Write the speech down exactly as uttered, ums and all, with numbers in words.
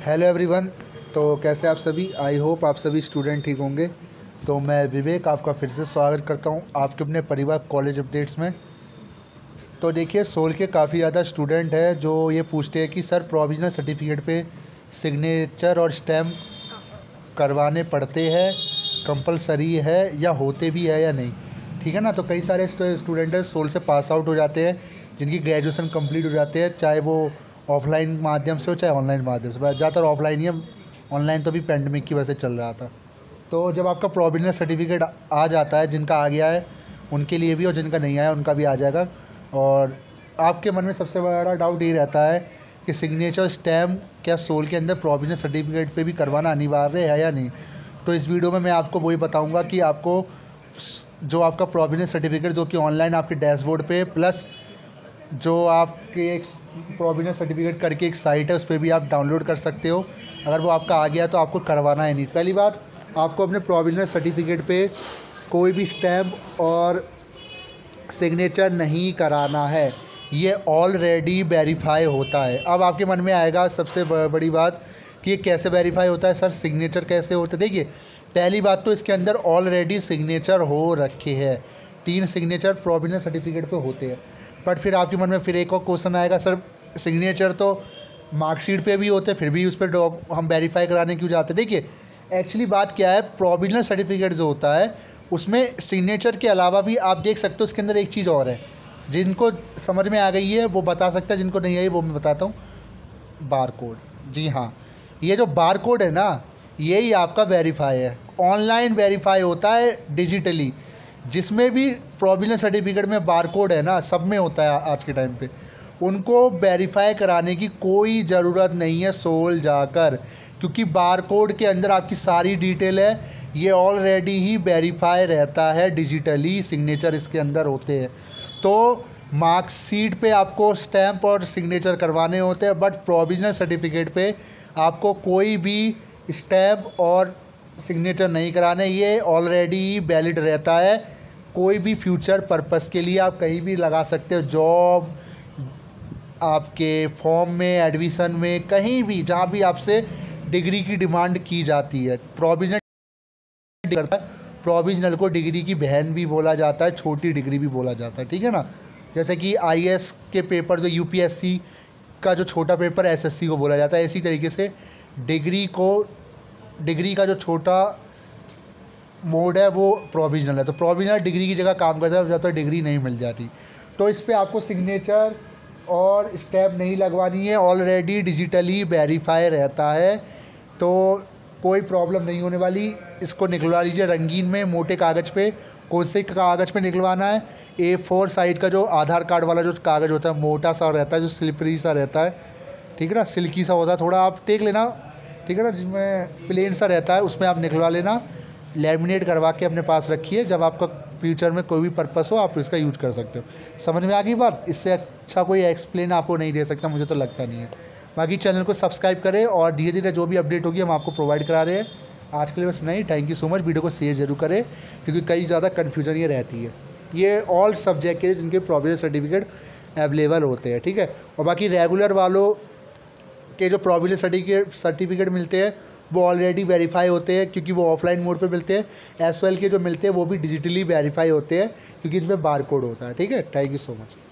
Hello everyone. तो कैसे आप सभी, आई होप आप सभी स्टूडेंट ठीक होंगे। तो मैं विवेक आपका फिर से स्वागत करता हूं आपके अपने परिवार कॉलेज अपडेट्स में। तो देखिए, सोल के काफ़ी ज़्यादा स्टूडेंट हैं जो ये पूछते हैं कि सर प्रोविजनल सर्टिफिकेट पे सिग्नेचर और स्टैम्प करवाने पड़ते हैं, कंपलसरी है या होते भी है या नहीं, ठीक है ना। तो कई सारे स्टूडेंट हैं सोल से पास आउट हो जाते हैं, जिनकी ग्रेजुएशन कंप्लीट हो जाते हैं, चाहे वो ऑफलाइन माध्यम से हो चाहे ऑनलाइन माध्यम से। ज़्यादातर ऑफलाइन ही है, ऑनलाइन तो भी पेंडेमिक की वजह से चल रहा था। तो जब आपका प्रोविजनल सर्टिफिकेट आ जाता है, जिनका आ गया है उनके लिए भी और जिनका नहीं आया उनका भी आ जाएगा। और आपके मन में सबसे बड़ा डाउट ये रहता है कि सिग्नेचर स्टैम्प क्या सोल के अंदर प्रोविजनल सर्टिफिकेट पे भी करवाना अनिवार्य है या नहीं। तो इस वीडियो में मैं आपको वही बताऊंगा कि आपको जो आपका प्रोविजनल सर्टिफिकेट जो कि ऑनलाइन आपके डैशबोर्ड पे, प्लस जो आपके एक प्रोविजनल सर्टिफिकेट करके एक साइट है उस पर भी आप डाउनलोड कर सकते हो। अगर वो आपका आ गया तो आपको करवाना है नहीं। पहली बात, आपको अपने प्रोविजनल सर्टिफिकेट पे कोई भी स्टैम्प और सिग्नेचर नहीं कराना है, ये ऑलरेडी वेरीफाई होता है। अब आपके मन में आएगा सबसे बड़ी बात कि ये कैसे वेरीफाई होता है सर, सिग्नेचर कैसे होता है। देखिए, पहली बात तो इसके अंदर ऑलरेडी सिग्नेचर हो रखे हैं, तीन सिग्नेचर प्रोविजनल सर्टिफिकेट पे होते हैं। बट फिर आपके मन में फिर एक और क्वेश्चन आएगा, सर सिग्नेचर तो मार्कशीट पे भी होते हैं, फिर भी उस पर हम वेरीफाई कराने क्यों जाते हैं। देखिए, एक्चुअली बात क्या है, प्रोविजनल सर्टिफिकेट जो होता है उसमें सिग्नेचर के अलावा भी आप देख सकते हो उसके अंदर एक चीज़ और है। जिनको समझ में आ गई है वो बता सकता है, जिनको नहीं आई वो मैं बताता हूँ, बार कोड। जी हाँ, ये जो बार कोड है ना, यही आपका वेरीफाई है। ऑनलाइन वेरीफाई होता है डिजिटली, जिसमें भी प्रोविजनल सर्टिफिकेट में बार कोड है ना, सब में होता है आज के टाइम पे। उनको वेरीफाई कराने की कोई ज़रूरत नहीं है सोल जाकर, क्योंकि बार कोड के अंदर आपकी सारी डिटेल है, ये ऑलरेडी ही वेरीफाई रहता है डिजिटली, सिग्नेचर इसके अंदर होते हैं। तो मार्कशीट पे आपको स्टैम्प और सिग्नेचर करवाने होते हैं, बट प्रोविजनल सर्टिफिकेट पे आपको कोई भी स्टैम्प और सिग्नेचर नहीं कराने, ये ऑलरेडी वैलिड रहता है। कोई भी फ्यूचर पर्पस के लिए आप कहीं भी लगा सकते हो, जॉब, आपके फॉर्म में, एडमिशन में, कहीं भी जहाँ भी आपसे डिग्री की डिमांड की जाती है। प्रोविजनल करता है, प्रोविजनल को डिग्री की बहन भी बोला जाता है, छोटी डिग्री भी बोला जाता है, ठीक है ना। जैसे कि आईएएस के पेपर जो यूपीएससी का जो छोटा पेपर एसएससी को बोला जाता है, इसी तरीके से डिग्री को, डिग्री का जो छोटा मोड है वो प्रोविजनल है। तो प्रोविजनल डिग्री की जगह काम करता है जब तक डिग्री नहीं मिल जाती। तो इस पर आपको सिग्नेचर और स्टैम्प नहीं लगवानी है, ऑलरेडी डिजिटली वेरीफाई रहता है, तो कोई प्रॉब्लम नहीं होने वाली। इसको निकलवा लीजिए रंगीन में, मोटे कागज़ पे। कौन से कागज़ पे निकलवाना है, ए फोर साइज का जो आधार कार्ड वाला जो कागज़ होता है, मोटा सा रहता है, जो स्लिपरी सा रहता है, ठीक है ना, सिल्की सा होता है थोड़ा, आप देख लेना, ठीक है ना, जिसमें प्लेन सा रहता है उसमें आप निकलवा लेना। लैमिनेट करवा के अपने पास रखिए, जब आपका फ्यूचर में कोई भी पर्पस हो आप इसका यूज कर सकते हो। समझ में आ गई बात, इससे अच्छा कोई एक्सप्लेन आपको नहीं दे सकता, मुझे तो लगता नहीं है। बाकी चैनल को सब्सक्राइब करें और धीरे धीरे जो भी अपडेट होगी हम आपको प्रोवाइड करा रहे हैं। आज के लिए बस नहीं, thank you so much. Video को शेयर जरूर करें, क्योंकि कई ज़्यादा कन्फ्यूजन ये रहती है। ये ऑल सब्जेक्ट के जिनके प्रोविजनल सर्टिफिकेट अवेलेबल होते हैं, ठीक है। और बाकी रेगुलर वालों के जो प्रोविजनल सर्टिफिकेट सर्टिफिकेट मिलते हैं वो ऑलरेडी वेरीफाई होते हैं, क्योंकि वो ऑफलाइन मोड पे मिलते हैं। एस के जो मिलते हैं वो भी डिजिटली वेरीफाई होते हैं, क्योंकि इनमें बार कोड होता है, ठीक है। Thank you so much.